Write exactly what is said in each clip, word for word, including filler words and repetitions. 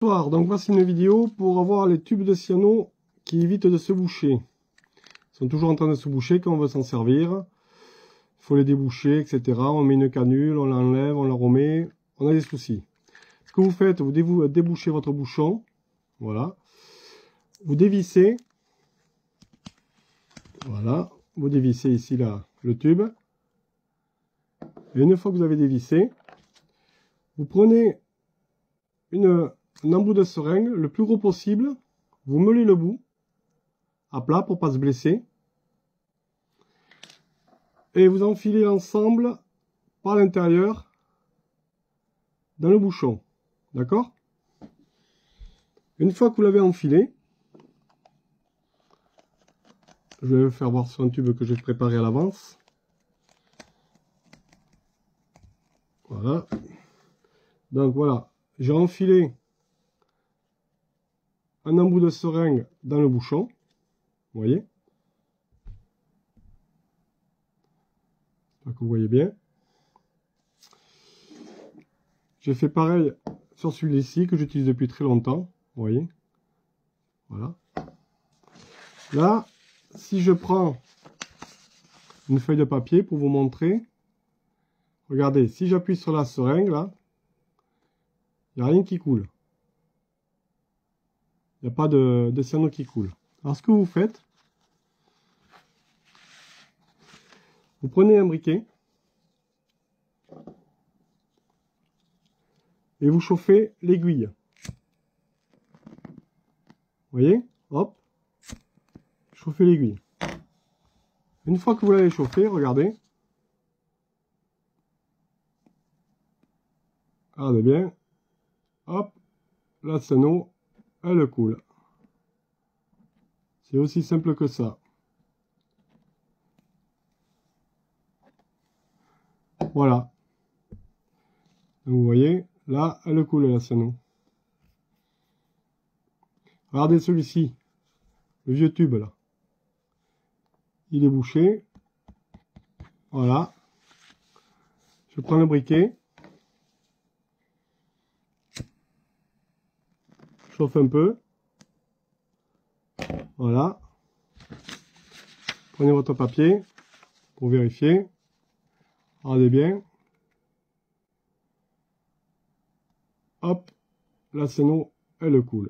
Bonsoir, donc voici une vidéo pour avoir les tubes de cyano qui évitent de se boucher. Ils sont toujours en train de se boucher quand on veut s'en servir. Il faut les déboucher, et cetera. On met une canule, on l'enlève, on la remet. On a des soucis. Ce que vous faites, vous débouchez votre bouchon. Voilà. Vous dévissez. Voilà. Vous dévissez ici là, le tube. Et une fois que vous avez dévissé, vous prenez une, un embout de seringue le plus gros possible. Vous meulez le bout à plat pour pas se blesser. Et vous enfilez l'ensemble par l'intérieur dans le bouchon. D'accord? Une fois que vous l'avez enfilé, je vais vous faire voir sur un tube que j'ai préparé à l'avance. Voilà. Donc voilà, j'ai enfilé un embout de seringue dans le bouchon. Vous voyez? J'espère que vous voyez bien. J'ai fait pareil sur celui-ci que j'utilise depuis très longtemps. Vous voyez? Voilà. Là, si je prends une feuille de papier pour vous montrer, regardez, si j'appuie sur la seringue, là, il n'y a rien qui coule. Il n'y a pas de, de cyano qui coule. Alors, ce que vous faites, vous prenez un briquet et vous chauffez l'aiguille. Vous voyez? Hop. Chauffez l'aiguille. Une fois que vous l'avez chauffé, regardez. Regardez bien. Hop. La cyano, elle coule. C'est aussi simple que ça. Voilà. Donc vous voyez, là, elle coule la cyano. Regardez celui-ci. Le vieux tube là. Il est bouché. Voilà. Je prends le briquet. Je chauffe un peu. Voilà. Prenez votre papier pour vérifier. Regardez bien. Hop. La cyano, elle coule.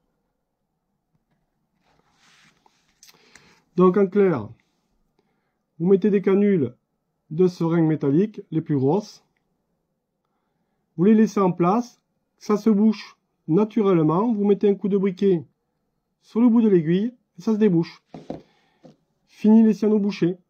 Donc en clair, vous mettez des canules de seringue métallique, les plus grosses. Vous les laissez en place, ça se bouche naturellement. Vous mettez un coup de briquet sur le bout de l'aiguille et ça se débouche. Fini les cyanos bouchés.